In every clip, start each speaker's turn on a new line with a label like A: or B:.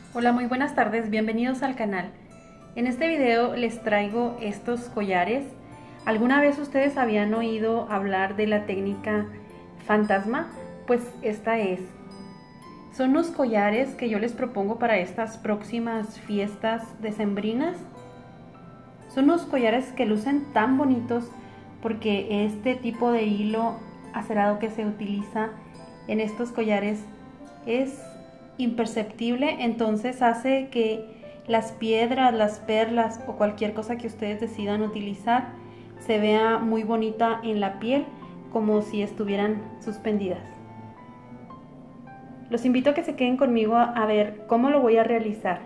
A: Hola, muy buenas tardes, bienvenidos al canal. En este video les traigo estos collares. ¿Alguna vez ustedes habían oído hablar de la técnica fantasma? Pues esta es. Son unos collares que yo les propongo para estas próximas fiestas decembrinas. Son unos collares que lucen tan bonitos porque este tipo de hilo acerado que se utiliza en estos collares es imperceptible, entonces hace que las piedras, las perlas o cualquier cosa que ustedes decidan utilizar se vea muy bonita en la piel, como si estuvieran suspendidas. Los invito a que se queden conmigo a ver cómo lo voy a realizar.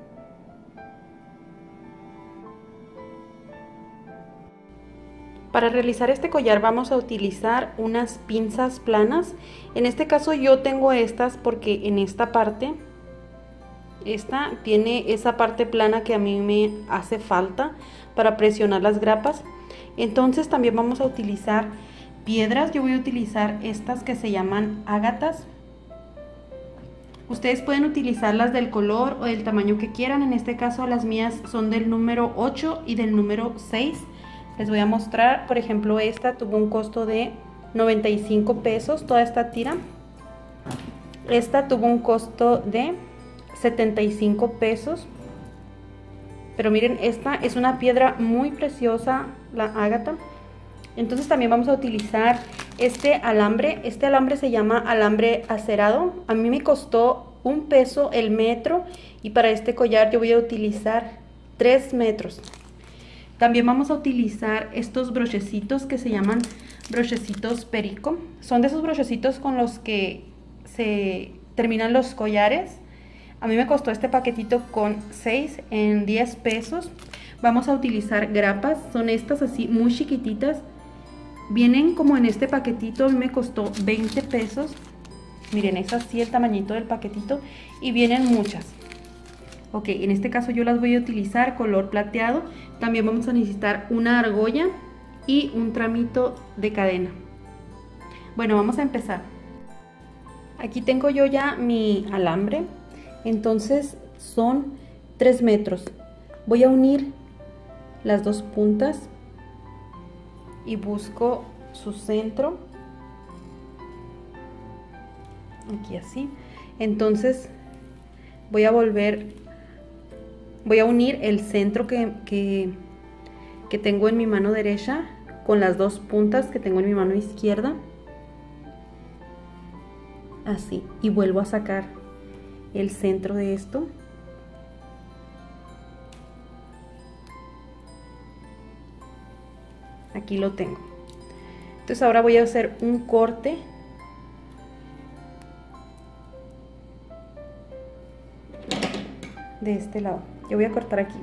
A: Para realizar este collar vamos a utilizar unas pinzas planas. En este caso yo tengo estas porque en esta parte, esta tiene esa parte plana que a mí me hace falta para presionar las grapas. Entonces también vamos a utilizar piedras. Yo voy a utilizar estas que se llaman ágatas. Ustedes pueden utilizarlas del color o del tamaño que quieran. En este caso las mías son del número 8 y del número 6. Les voy a mostrar, por ejemplo, esta tuvo un costo de 95 pesos, toda esta tira. Esta tuvo un costo de 75 pesos. Pero miren, esta es una piedra muy preciosa, la ágata. Entonces también vamos a utilizar este alambre. Este alambre se llama alambre acerado. A mí me costó 1 peso el metro y para este collar yo voy a utilizar 3 metros. También vamos a utilizar estos brochecitos que se llaman brochecitos perico. Son de esos brochecitos con los que se terminan los collares. A mí me costó este paquetito con 6 en 10 pesos. Vamos a utilizar grapas, son estas así muy chiquititas. Vienen como en este paquetito, a mí me costó 20 pesos. Miren, es así el tamañito del paquetito y vienen muchas. Ok, en este caso yo las voy a utilizar color plateado. También vamos a necesitar una argolla y un tramito de cadena. Bueno, vamos a empezar. Aquí tengo yo ya mi alambre. Entonces son 3 metros. Voy a unir las dos puntas y busco su centro. Aquí así. Entonces voy a unir el centro que tengo en mi mano derecha con las dos puntas que tengo en mi mano izquierda. Así. Y vuelvo a sacar el centro de esto. Aquí lo tengo. Entonces ahora voy a hacer un corte. De este lado. Yo voy a cortar aquí.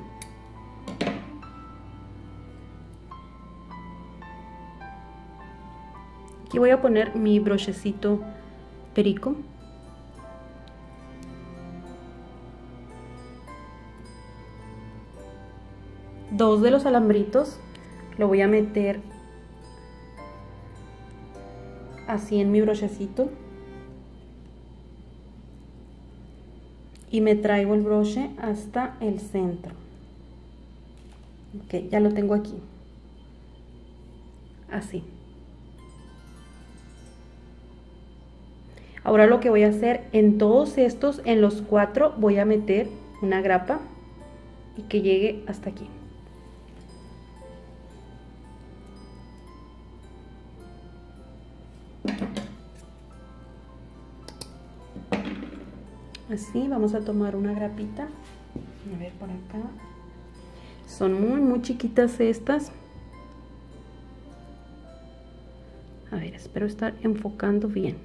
A: Aquí voy a poner mi brochecito perico. Dos de los alambritos lo voy a meter así en mi brochecito. Y me traigo el broche hasta el centro. Ok, ya lo tengo aquí. Así. Ahora lo que voy a hacer en todos estos, en los 4, voy a meter una grapa y que llegue hasta aquí. Así, vamos a tomar una grapita. A ver por acá. Son muy chiquitas estas. A ver, espero estar enfocando bien.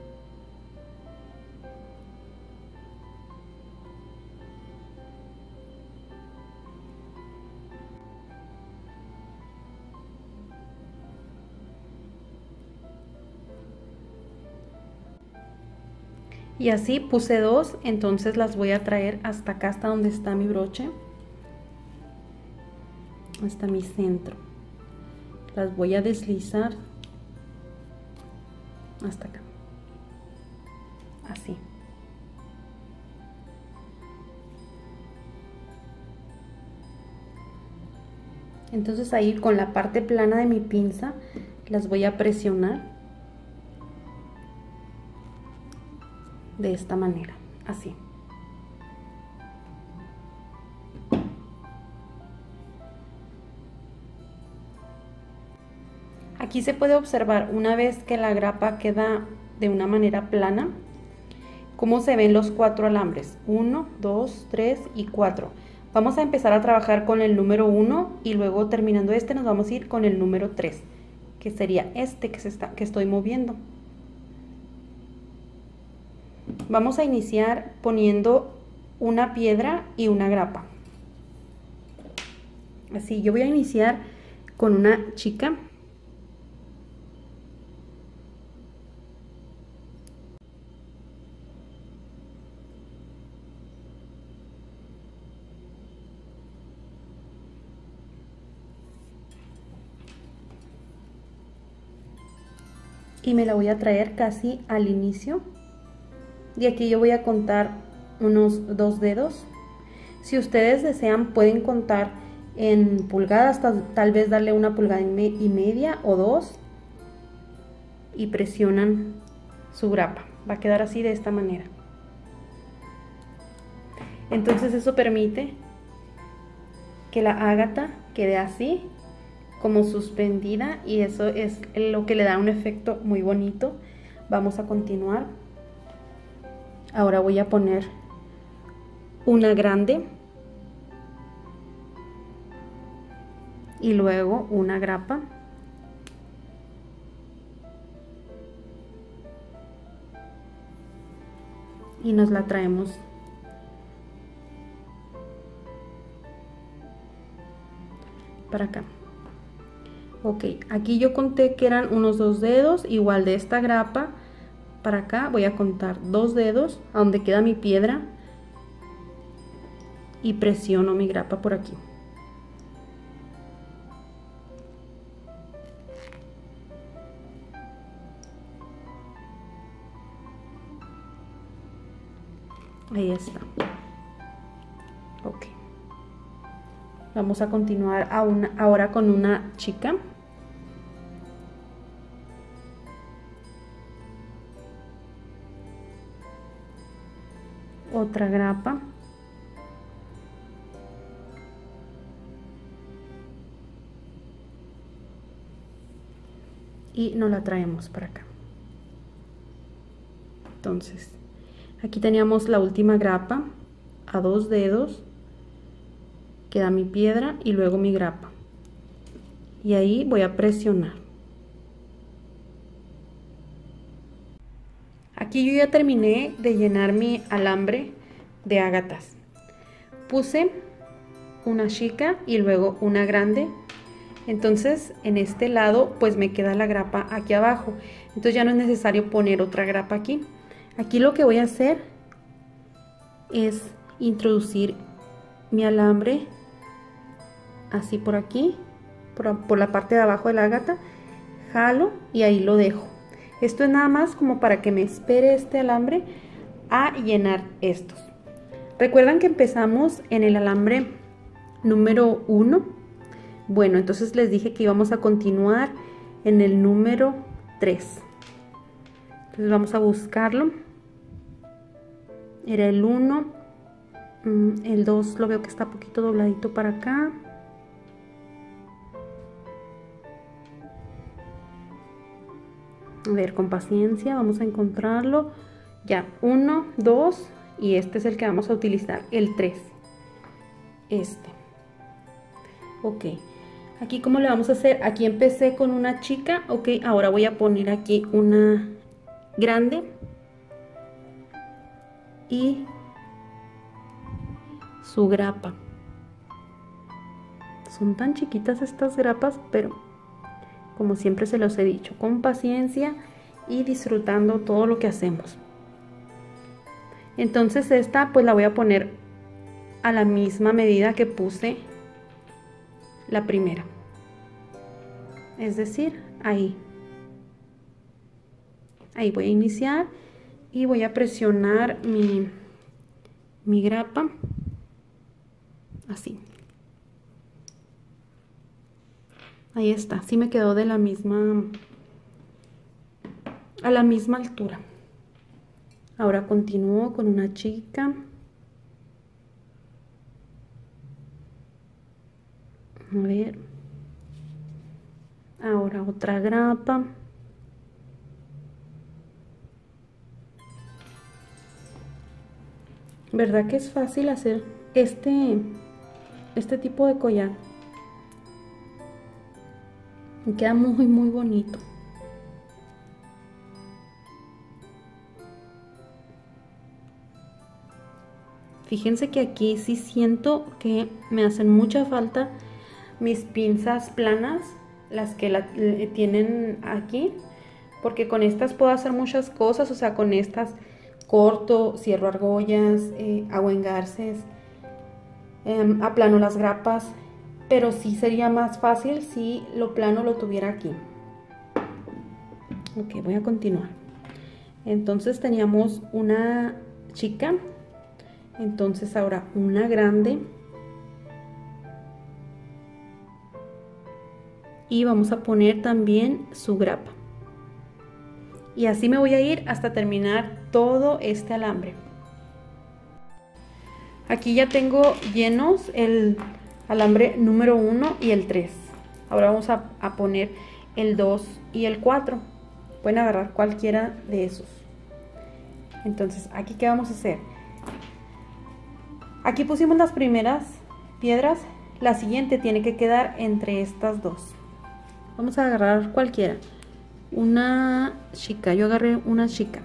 A: Y así puse 2, entonces las voy a traer hasta acá, hasta donde está mi broche, hasta mi centro. Las voy a deslizar hasta acá, así. Entonces ahí con la parte plana de mi pinza las voy a presionar de esta manera, así. Aquí se puede observar, una vez que la grapa queda de una manera plana, cómo se ven los 4 alambres, 1, 2, 3 y 4. Vamos a empezar a trabajar con el número 1 y luego terminando este nos vamos a ir con el número 3, que sería este que estoy moviendo. Vamos a iniciar poniendo una piedra y una grapa. Así, yo voy a iniciar con una chica. Y me la voy a traer casi al inicio. Y aquí yo voy a contar unos 2 dedos. Si ustedes desean pueden contar en pulgadas, tal vez darle 1 pulgada y media o 2 y presionan su grapa. Va a quedar así de esta manera. Entonces eso permite que la ágata quede así como suspendida y eso es lo que le da un efecto muy bonito. Vamos a continuar. Ahora voy a poner una grande y luego una grapa. Y nos la traemos para acá. Ok, aquí yo conté que eran unos 2 dedos, igual de esta grapa para acá voy a contar 2 dedos a donde queda mi piedra y presiono mi grapa por aquí. Ahí está. Ok. Vamos a continuar ahora con una chica. Otra grapa. Y nos la traemos para acá. Entonces, aquí teníamos la última grapa a 2 dedos. Queda mi piedra y luego mi grapa. Y ahí voy a presionar. Aquí yo ya terminé de llenar mi alambre de ágatas. Puse una chica y luego una grande. Entonces en este lado pues me queda la grapa aquí abajo. Entonces ya no es necesario poner otra grapa aquí. Aquí lo que voy a hacer es introducir mi alambre así por aquí, por la parte de abajo de la ágata. Jalo y ahí lo dejo. Esto es nada más como para que me espere este alambre a llenar estos. Recuerdan que empezamos en el alambre número 1. Bueno, entonces les dije que íbamos a continuar en el número 3. Entonces vamos a buscarlo. Era el 1. El 2 lo veo que está un poquito dobladito para acá. A ver, con paciencia vamos a encontrarlo. Ya, 1, 2 y este es el que vamos a utilizar, el 3. Este. Ok. Aquí, ¿cómo le vamos a hacer? Aquí empecé con una chica. Ok, ahora voy a poner aquí una grande. Y su grapa. Son tan chiquitas estas grapas, pero como siempre se los he dicho, con paciencia y disfrutando todo lo que hacemos. Entonces esta pues la voy a poner a la misma medida que puse la primera. Es decir, ahí. Ahí voy a iniciar y voy a presionar mi grapa así. Ahí está, sí me quedó de la misma, a la misma altura. Ahora continúo con una chica. A ver. Ahora otra grapa. ¿Verdad que es fácil hacer este tipo de collar? Y queda muy muy bonito. Fíjense que aquí sí siento que me hacen mucha falta mis pinzas planas, las que tienen aquí, porque con estas puedo hacer muchas cosas. O sea, con estas corto, cierro argollas, hago engarces, aplano las grapas, pero sí sería más fácil si lo plano lo tuviera aquí. Ok, voy a continuar. Entonces teníamos una chica, entonces ahora una grande, y vamos a poner también su grapa, y así me voy a ir hasta terminar todo este alambre. Aquí ya tengo llenos el alambre número 1 y el 3. Ahora vamos a poner el 2 y el 4. Pueden agarrar cualquiera de esos. Entonces, aquí ¿qué vamos a hacer? Aquí pusimos las primeras piedras. La siguiente tiene que quedar entre estas dos. Vamos a agarrar cualquiera. Una chica, yo agarré una chica.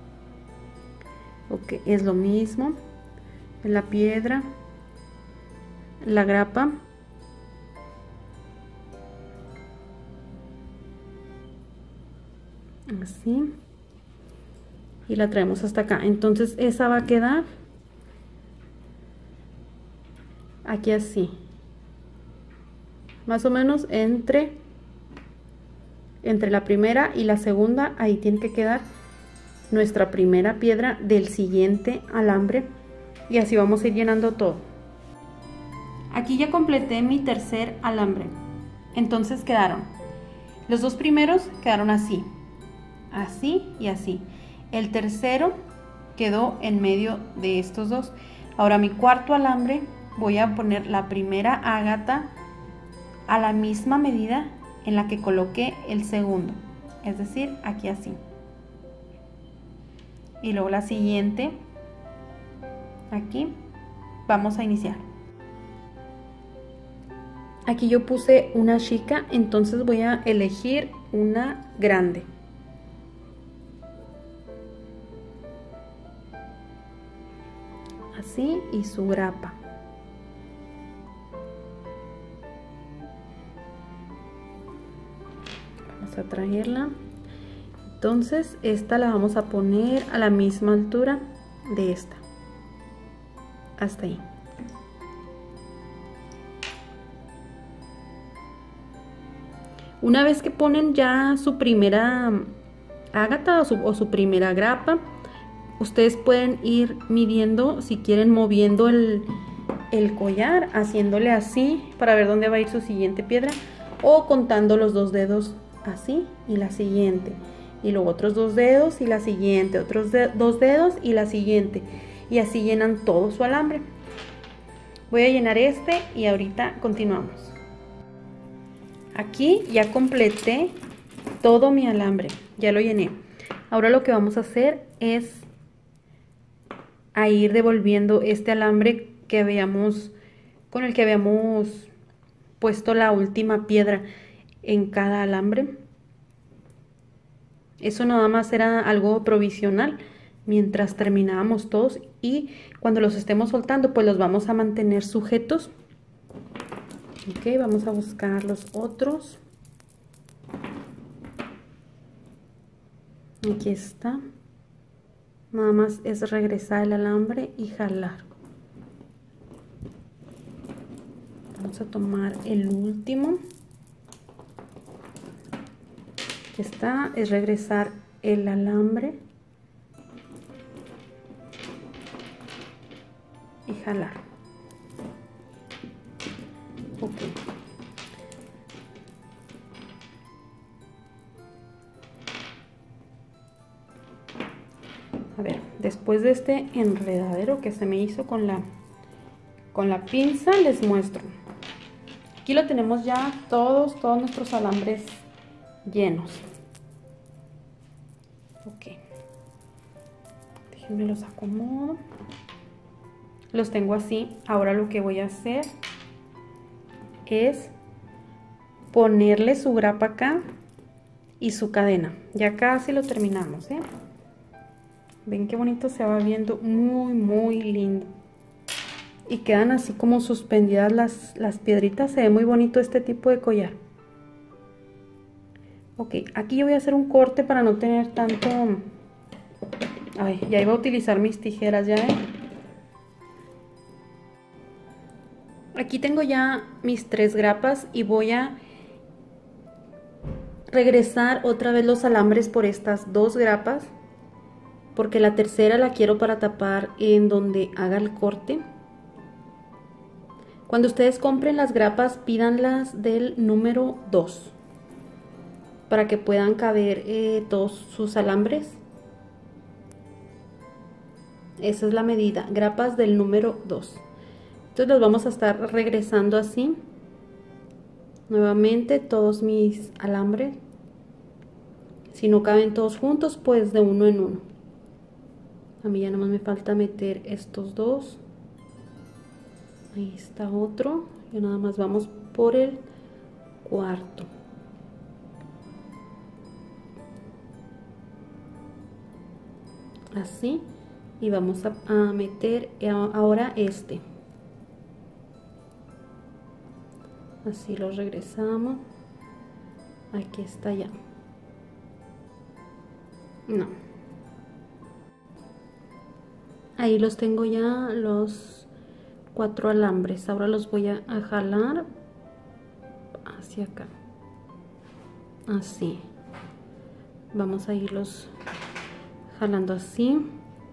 A: Ok, es lo mismo. La piedra, la grapa, así, y la traemos hasta acá. Entonces esa va a quedar aquí así, más o menos entre la primera y la segunda. Ahí tiene que quedar nuestra primera piedra del siguiente alambre, y así vamos a ir llenando todo. Aquí ya completé mi tercer alambre. Entonces quedaron los dos primeros, quedaron así, así y así. El tercero quedó en medio de estos dos. Ahora mi cuarto alambre voy a poner la primera ágata a la misma medida en la que coloqué el segundo, es decir, aquí así. Y luego la siguiente, aquí vamos a iniciar. Aquí yo puse una chica, entonces voy a elegir una grande. Así, y su grapa. Vamos a traerla. Entonces esta la vamos a poner a la misma altura de esta. Hasta ahí. Una vez que ponen ya su primera ágata o su primera grapa, ustedes pueden ir midiendo, si quieren, moviendo el collar, haciéndole así para ver dónde va a ir su siguiente piedra, o contando los dos dedos así y la siguiente, y luego otros dos dedos y la siguiente, otros dos dedos y la siguiente, y así llenan todo su alambre. Voy a llenar este y ahorita continuamos. Aquí ya completé todo mi alambre, ya lo llené. Ahora lo que vamos a hacer es a ir devolviendo este alambre con el que habíamos puesto la última piedra en cada alambre. Eso nada más era algo provisional mientras terminábamos todos, y cuando los estemos soltando pues los vamos a mantener sujetos. Ok, vamos a buscar los otros. Aquí está. Nada más es regresar el alambre y jalar. Vamos a tomar el último. Aquí está, es regresar el alambre y jalar. Ok. después de este enredadero que se me hizo con la pinza, les muestro. Aquí lo tenemos ya todos nuestros alambres llenos. Ok. Déjenme los acomodo. Los tengo así. Ahora lo que voy a hacer es ponerle su grapa acá y su cadena. Ya casi lo terminamos, ¿eh? Ven qué bonito se va viendo, muy lindo. Y quedan así como suspendidas las piedritas. Se ve muy bonito este tipo de collar. Ok, aquí yo voy a hacer un corte para no tener tanto... Ay, ya iba a utilizar mis tijeras, ya ven. Aquí tengo ya mis 3 grapas y voy a regresar otra vez los alambres por estas 2 grapas, porque la tercera la quiero para tapar en donde haga el corte. Cuando ustedes compren las grapas, pídanlas del número 2 para que puedan caber todos sus alambres. Esa es la medida, grapas del número 2. Entonces los vamos a estar regresando así. Nuevamente todos mis alambres. Si no caben todos juntos, pues de uno en uno. A mí ya nomás me falta meter estos 2. Ahí está otro. Ya nada más vamos por el cuarto. Así. Y vamos a meter ahora este. Así lo regresamos. Aquí está ya. No. Ahí los tengo ya los 4 alambres. Ahora los voy a jalar hacia acá. Así. Vamos a irlos jalando así.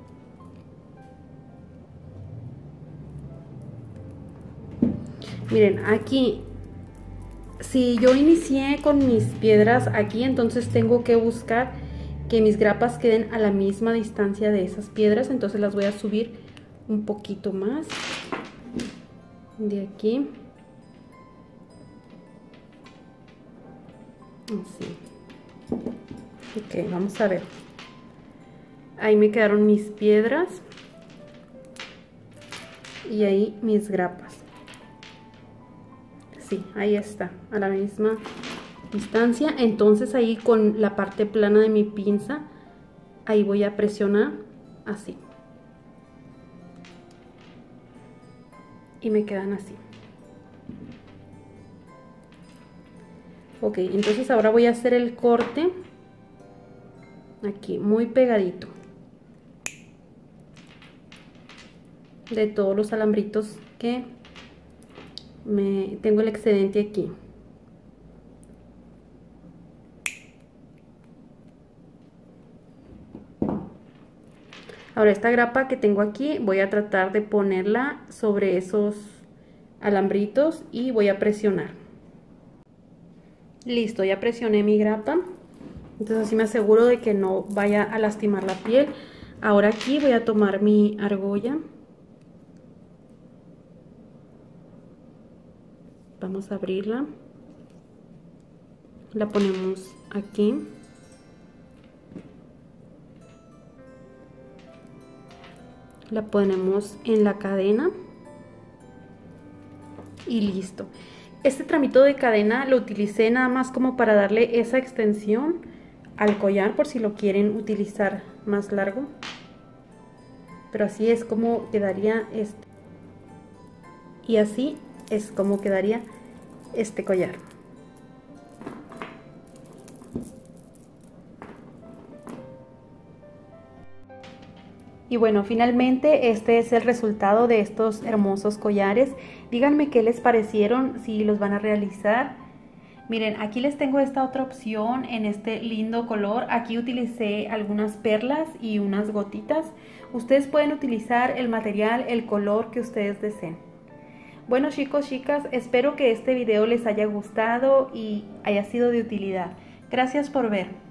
A: Miren, aquí, si yo inicié con mis piedras aquí, entonces tengo que buscar que mis grapas queden a la misma distancia de esas piedras. Entonces las voy a subir un poquito más de aquí. Así. Ok, vamos a ver. Ahí me quedaron mis piedras y ahí mis grapas. Sí, ahí está, a la misma distancia. Entonces ahí con la parte plana de mi pinza, ahí voy a presionar así. Y me quedan así. Ok, entonces ahora voy a hacer el corte aquí, muy pegadito, de todos los alambritos que tengo el excedente aquí. Ahora esta grapa que tengo aquí voy a tratar de ponerla sobre esos alambritos y voy a presionar. Listo, ya presioné mi grapa. Entonces así me aseguro de que no vaya a lastimar la piel. Ahora aquí voy a tomar mi argolla. Vamos a abrirla. La ponemos aquí. La ponemos en la cadena. Y listo. Este tramito de cadena lo utilicé nada más como para darle esa extensión al collar, por si lo quieren utilizar más largo. Pero así es como quedaría este. Y así es como quedaría este collar. Y bueno, finalmente este es el resultado de estos hermosos collares. Díganme qué les parecieron, si los van a realizar. Miren, aquí les tengo esta otra opción en este lindo color. Aquí utilicé algunas perlas y unas gotitas. Ustedes pueden utilizar el material, el color que ustedes deseen. Bueno chicos, chicas, espero que este video les haya gustado y haya sido de utilidad. Gracias por ver.